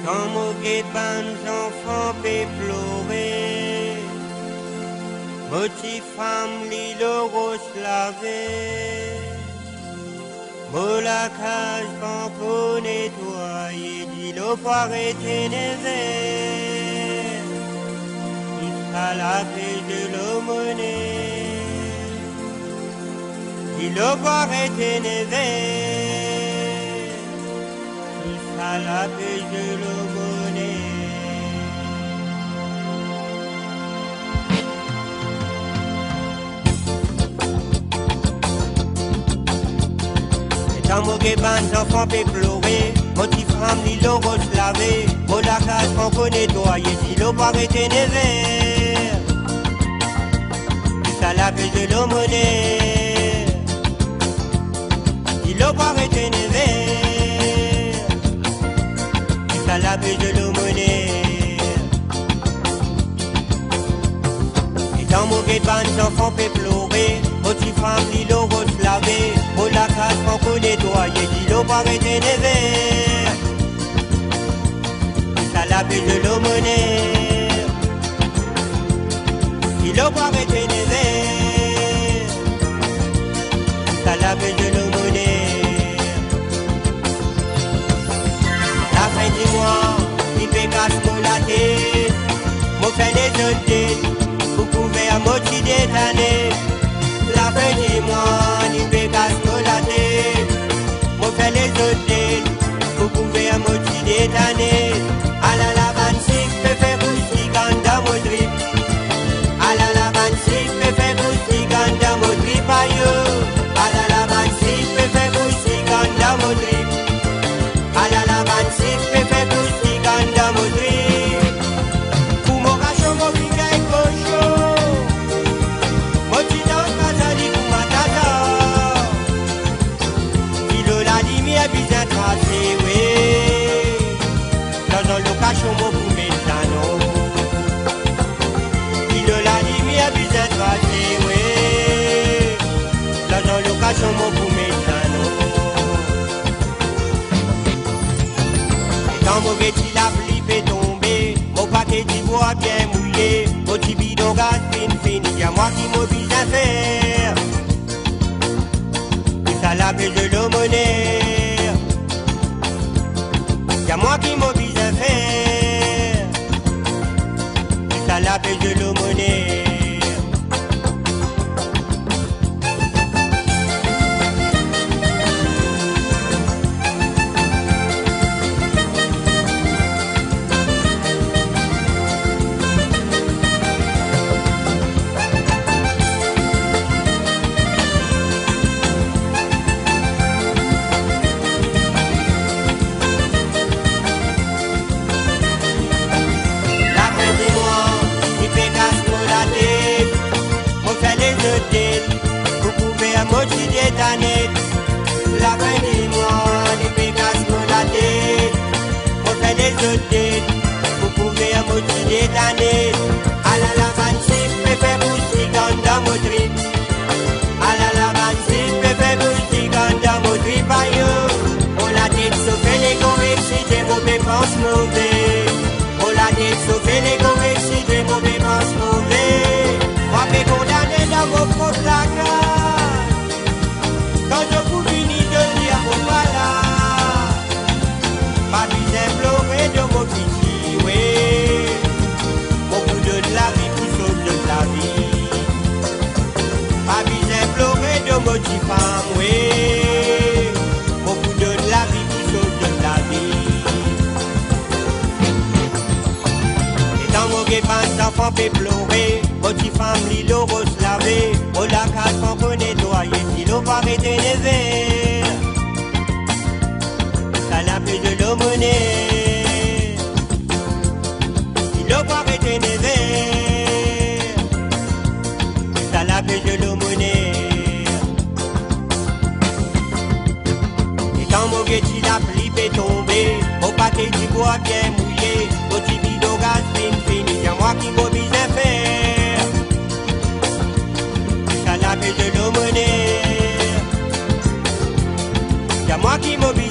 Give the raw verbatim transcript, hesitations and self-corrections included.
Quand mon guet-ban enfants fait pleurer, motif femme l'île rose lavé, mo la cage pour nettoyer, dit l'eau pour arrêter les verres, il sera la paix de l'aumônier, dit l'eau pour arrêter les verres, il sera la paix de l'aumônier. Dans mon guéban, enfants fait pleurer, motif femme, l'île rose lavé, mon la cage qu'on peut nettoyer, si l'eau pas arrêter les verres, ça la paix de l'aumônier, si l'eau pas arrêter les verres, ça la paix de l'aumônier. Et dans mon guéban, enfants fait pleurer, motif femme, l'île rose lavé, mon la cage qu'on peut nettoyer, si l'eau pas arrêter les verres, ça la paix de l'aumônier, si l'eau pas arrêter les verres, ça la paix de l'aumônier. La fin du mois, il fait casse pour la tête, mon fait les autres, vous pouvez à moitié détaner. La fin du mois, il fait casse pour la tête, mon fait les autres, vous pouvez à moitié détaner. À la lavande, si je fais bouger dans mon drip, à la lavande, si je fais bouger dans mon drip, à la lavande, si je fais bouger dans mon drip, à la lavande, si je fais bouger dans mon drip. Pour mon rachon, mon biga et cochon, mon titan, Kazali, pour ma tata. Il a la lumière bien tracée, oui. Dans un location, mon pour mes anneaux. Il a la lumière bien tracée, oui. Dans un location, mon pour mes anneaux. Quand mon guetti la pluie fait tomber, mon paquet d'ivoire bien mouillé, mon petit bidon gaz fin fini, y'a moi qui m'oblige à faire. Et ça la paix de l'aumônier, y'a moi qui m'oblige à faire. Et ça la paix de l'aumônier. Vous pouvez à moitié détaner. La fin du mois, les pécasse pour la tête. On fait les autres, vous pouvez à moitié détaner. À la lavande, si je peux faire bouger dans mon trip. À la lavande, si je peux faire bouger dans mon trip. On la tête sauver les corrections des mauvais penses mauvais. On la tête sauver les corrections des mauvais penses mauvais. On va condamner dans vos propres placards. Quand je vous finis de dire vos malades, pas plus imploré de vos petits, oui. Beaucoup de la vie qui sauve de la vie. Pas plus imploré de vos petits femmes, oui. Beaucoup de la vie qui sauve de la vie. Et dans mon guépin, enfants fait pleurer. Petit femme, l'île rose lavé, au la cage qu'on peut nettoyer, si l'eau pas arrêter les verres, ça la paix de l'aumônier, si l'eau pas arrêter les verres, ça la paix de l'aumônier. Et quand mon guetti la pluie fait tomber, au paquet du bois bien mouillé, au petit bidon gaz fin fini, y'a moi qui m'oblige à faire. La paix de l'aumônier, y'a moi qui m'oblige.